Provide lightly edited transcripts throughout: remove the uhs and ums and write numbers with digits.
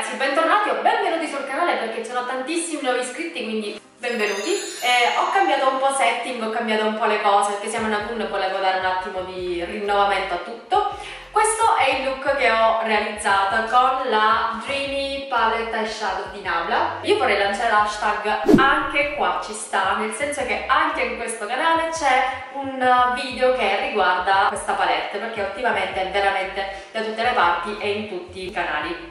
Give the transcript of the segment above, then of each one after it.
ragazzi, bentornati o benvenuti sul canale perché ci sono tantissimi nuovi iscritti, quindi benvenuti. Ho cambiato un po' setting, ho cambiato un po' le cose perché siamo in autunno e volevo dare un attimo di rinnovamento a tutto. Questo è il look che ho realizzato con la Dreamy Palette Eyeshadow di Nabla. Io vorrei lanciare l'hashtag anche qua ci sta, nel senso che anche in questo canale c'è un video che riguarda questa palette perché ultimamente è veramente da tutte le parti e in tutti i canali.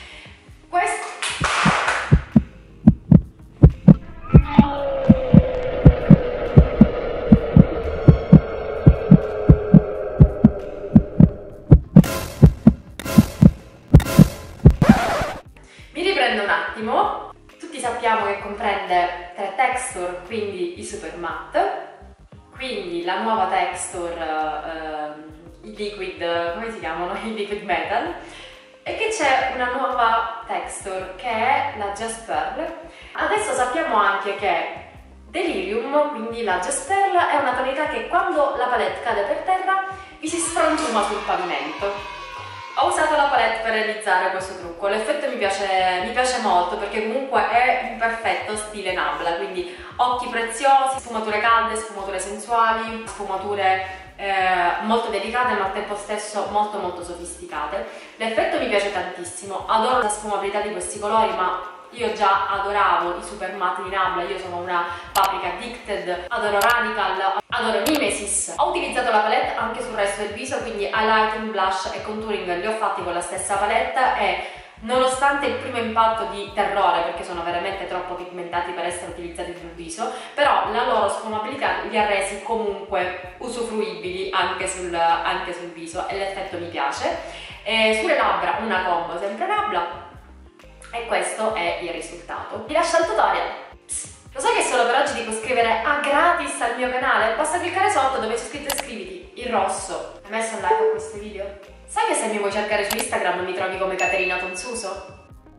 Mi riprendo un attimo. Tutti sappiamo che comprende 3 texture, quindi i super matte, quindi la nuova texture, i liquid, come si chiamano? I liquid metal, e che c'è una nuova texture che è la Just Pearl. Adesso sappiamo anche che Delirium, quindi la Just Pearl, è una tonalità che quando la palette cade per terra vi si sfrantuma sul pavimento. Ho usato la palette per realizzare questo trucco, l'effetto mi piace molto perché comunque è un perfetto stile Nabla, quindi occhi preziosi, sfumature calde, sfumature sensuali, sfumature molto delicate ma al tempo stesso molto sofisticate. L'effetto mi piace tantissimo, adoro la sfumabilità di questi colori, ma io già adoravo i super matte di Nabla, io sono una Paprika addicted, adoro Radical, adoro Mimesis. Ho utilizzato la palette anche sul resto del viso, quindi highlighting, blush e contouring li ho fatti con la stessa palette e nonostante il primo impatto di terrore, perché sono veramente troppo pigmentati per essere utilizzati sul viso, però la loro sfumabilità li ha resi comunque usufruibili anche sul viso e l'effetto mi piace. Sulle labbra una combo sempre Nabla. E questo è il risultato. Vi lascio al tutorial. Lo sai che solo per oggi ti puoi iscrivere a gratis al mio canale? Basta cliccare sotto dove c'è scritto iscriviti, in rosso. Hai messo un like a questo video? Sai che se mi vuoi cercare su Instagram mi trovi come Caterina Tonsuso?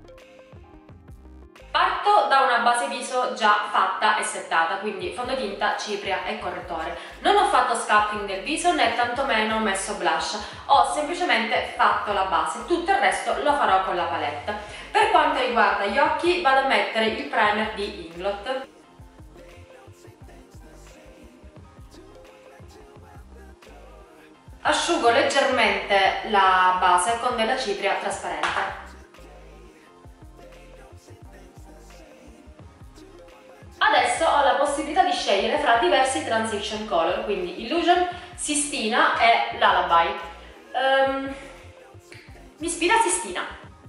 Parto da una base viso già fatta e settata, quindi fondotinta, cipria e correttore. Non ho fatto sculpting del viso né tantomeno ho messo blush, ho semplicemente fatto la base, tutto il resto lo farò con la palette. Per quanto riguarda gli occhi vado a mettere il primer di Inglot. Asciugo leggermente la base con della cipria trasparente. Adesso ho la possibilità di scegliere fra diversi transition color, quindi Illusion, Sistina e Lullaby. Mi ispira Sistina.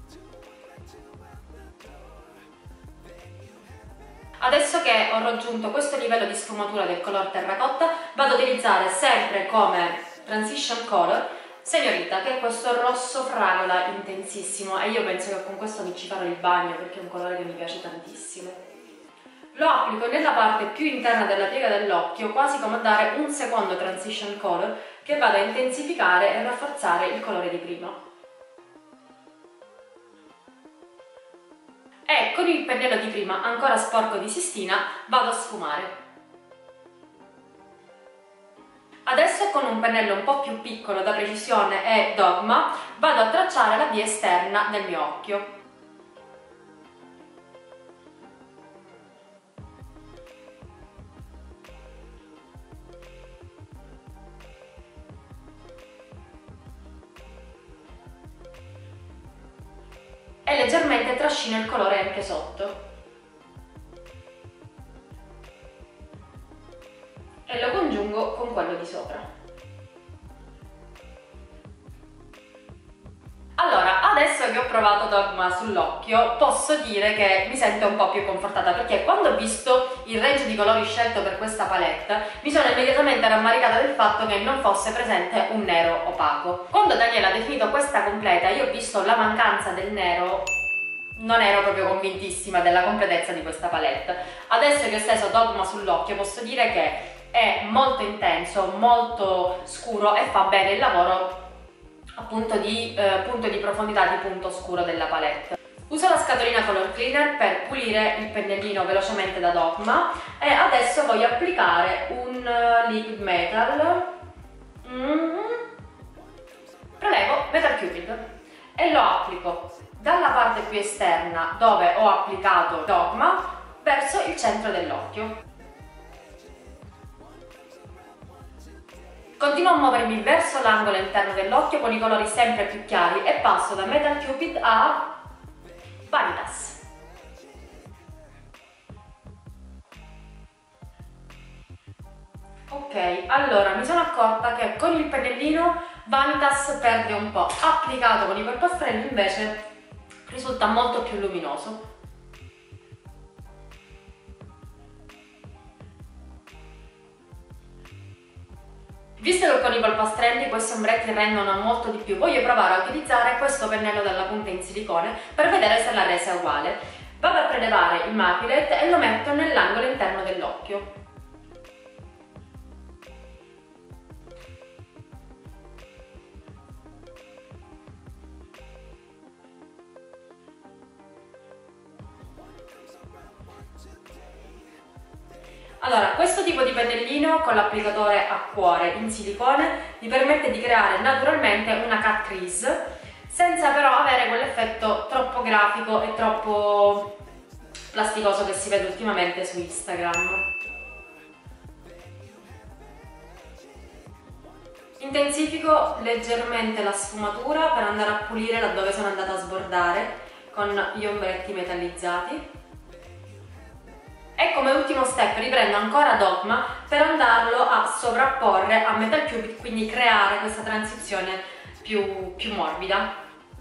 Adesso che ho raggiunto questo livello di sfumatura del color terracotta, vado ad utilizzare sempre come transition color Señorita, che è questo rosso fragola intensissimo e io penso che con questo mi ci farò il bagno perché è un colore che mi piace tantissimo. Lo applico nella parte più interna della piega dell'occhio, quasi come a dare un secondo transition color che vado a intensificare e rafforzare il colore di prima. E con il pennello di prima, ancora sporco di Sistina, vado a sfumare. Adesso con un pennello un po' più piccolo da precisione e Dogma vado a tracciare la via esterna del mio occhio. E leggermente trascino il colore anche sotto. E lo congiungo con quello di sopra. Allora, adesso che ho provato Dogma sull'occhio, posso dire che mi sento un po' più confortata perché quando ho visto il range di colori scelto per questa palette mi sono immediatamente rammaricata del fatto che non fosse presente un nero opaco. Quando Daniela ha definito questa completa, io ho visto la mancanza del nero, non ero proprio convintissima della completezza di questa palette. Adesso che ho steso Dogma sull'occhio posso dire che è molto intenso, molto scuro e fa bene il lavoro appunto di punto di profondità di punto scuro della palette. Uso la scatolina Color Cleaner per pulire il pennellino velocemente da Dogma e adesso voglio applicare un liquid metal. Prelevo Metal Cupid e lo applico dalla parte più esterna dove ho applicato Dogma verso il centro dell'occhio. Continuo a muovermi verso l'angolo interno dell'occhio con i colori sempre più chiari e passo da Metal Cupid a Vanitas. Ok, allora mi sono accorta che con il pennellino Vanitas perde un po', applicato con i polpastrelli invece risulta molto più luminoso. Visto che con i polpastrelli questi ombretti rendono molto di più, voglio provare a utilizzare questo pennello dalla punta in silicone per vedere se la resa è uguale. Vado a prelevare il Maculate e lo metto nell'angolo interno dell'occhio. Allora, questo tipo di pennellino con l'applicatore a cuore in silicone mi permette di creare naturalmente una cut crease senza però avere quell'effetto troppo grafico e troppo plasticoso che si vede ultimamente su Instagram. Intensifico leggermente la sfumatura per andare a pulire laddove sono andata a sbordare con gli ombretti metallizzati. E come ultimo step riprendo ancora Dogma per andarlo a sovrapporre a Metal Cupid, quindi creare questa transizione più morbida.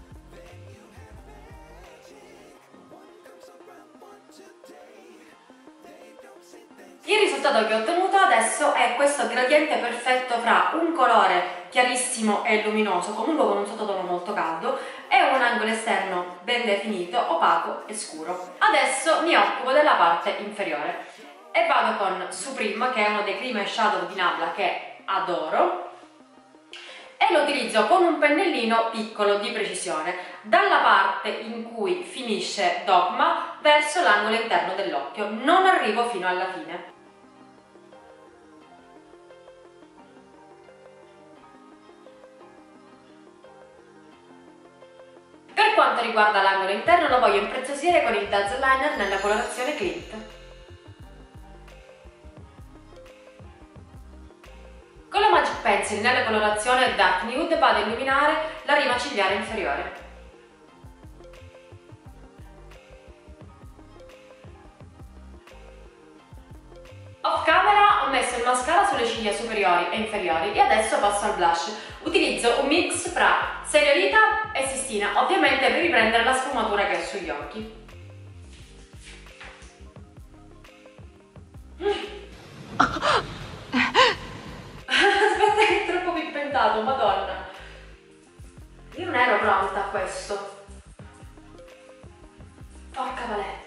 Il risultato che ho ottenuto adesso è questo gradiente perfetto fra un colore chiarissimo e luminoso, comunque con un sottotono molto caldo, e un angolo esterno ben definito, opaco e scuro. Adesso mi occupo della parte inferiore e vado con Supreme, che è uno dei cream and shadow di Nabla che adoro, e lo utilizzo con un pennellino piccolo di precisione, dalla parte in cui finisce Dogma verso l'angolo interno dell'occhio, non arrivo fino alla fine. Per quanto riguarda l'angolo interno lo voglio impreziosire con il Dazzle Liner nella colorazione Clint. Con la Magic Pencil nella colorazione Dark Nude vado a illuminare la rima cigliare inferiore. Off camera ho messo il mascara sulle ciglia superiori e inferiori e adesso passo al blush. Utilizzo un mix fra Serenita e Sistina, ovviamente per riprendere la sfumatura che ho sugli occhi. Aspetta che è troppo pigmentato, madonna. Io non ero pronta a questo. Porca paletta.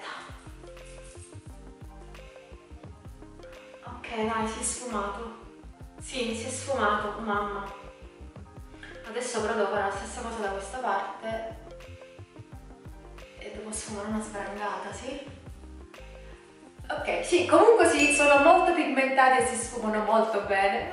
Ok, dai, si è sfumato. Sì, si è sfumato, mamma. Adesso però devo fare la stessa cosa da questa parte e devo sfumare una sprangata, sì? Ok, sì, comunque sì, sono molto pigmentati e si sfumano molto bene.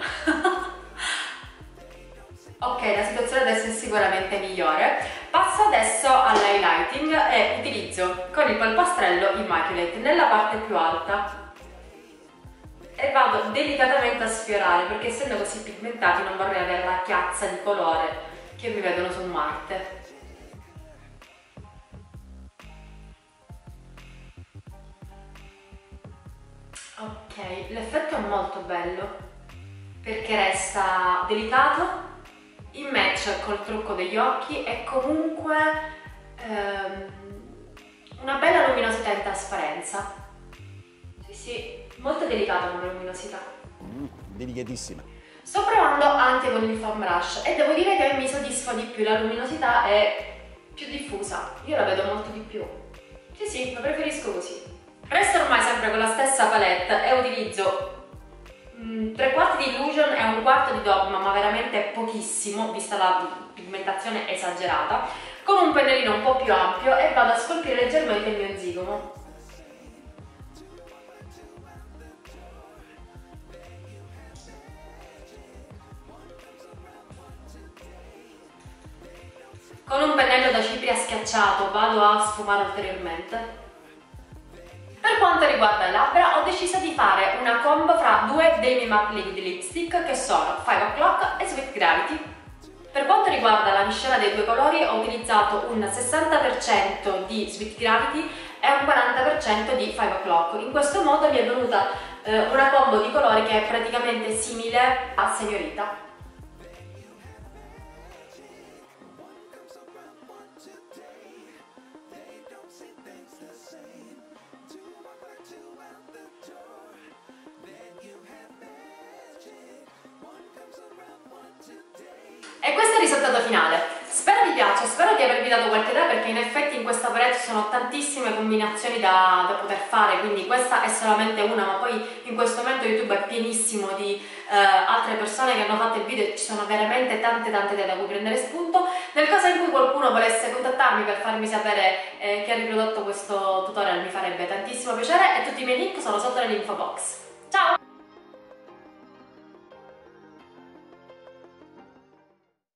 Ok, la situazione adesso è sicuramente migliore. Passo adesso all'highlighting e utilizzo con il polpastrello Immaculate nella parte più alta e vado delicatamente a sfiorare perché essendo così pigmentati non vorrei avere la chiazza di colore che mi vedono su Marte. Ok, l'effetto è molto bello perché resta delicato, in match col trucco degli occhi e comunque una bella luminosità in trasparenza. Sì, sì, molto delicata come luminosità. Delicatissima. Sto provando anche con il foam brush e devo dire che mi soddisfa di più, la luminosità è più diffusa, io la vedo molto di più. Sì, sì, lo preferisco così. Resto ormai sempre con la stessa palette e utilizzo 3/4 di Illusion e 1/4 di Dogma, ma veramente pochissimo, vista la pigmentazione esagerata, con un pennellino un po' più ampio e vado a scolpire leggermente il mio zigomo. Con un pennello da l'equilibrio schiacciato, vado a sfumare ulteriormente. Per quanto riguarda le labbra, ho deciso di fare una combo fra due dei miei matte liquid lipstick che sono 5 O'Clock e Sweet Gravity. Per quanto riguarda la miscela dei due colori, ho utilizzato un 60% di Sweet Gravity e un 40% di 5 O'Clock. In questo modo mi è venuta una combo di colori che è praticamente simile a Señorita. E questo è il risultato finale. Spero vi piaccia, spero di avervi dato qualche idea, perché in effetti in questa palette ci sono tantissime combinazioni da poter fare, quindi questa è solamente una, ma poi in questo momento YouTube è pienissimo di altre persone che hanno fatto il video e ci sono veramente tante idee da cui prendere spunto. Nel caso in cui qualcuno volesse contattarmi per farmi sapere chi ha riprodotto questo tutorial, mi farebbe tantissimo piacere, e tutti i miei link sono sotto nell'info box.